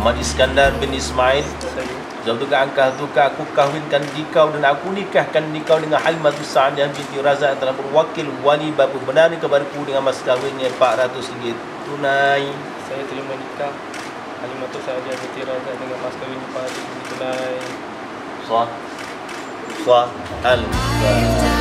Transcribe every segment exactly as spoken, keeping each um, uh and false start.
Muhammad Iskandar bin Ismail. Zawjuka angkah tuka aku kahwinkan dikau dan aku nikahkan dikau dengan Halimatus Sa'diyah binti Razak telah berwakil wali bapa benar kepadaku dengan mas kahwinnya empat ratus ringgit tunai. Saya terima nikah Halimatus Sa'diyah binti Razak dengan mas kahwin empat ratus ringgit tunai. Sah. Sah. Al-Fatihah.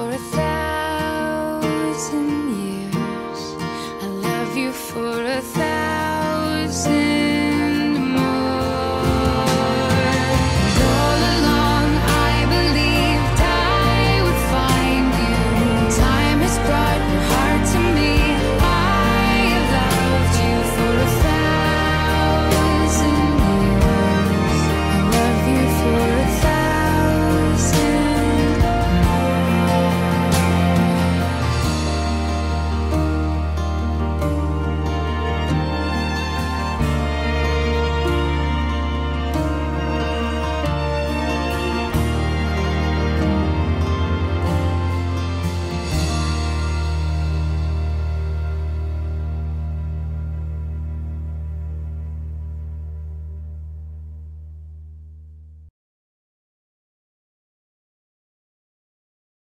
For a thousand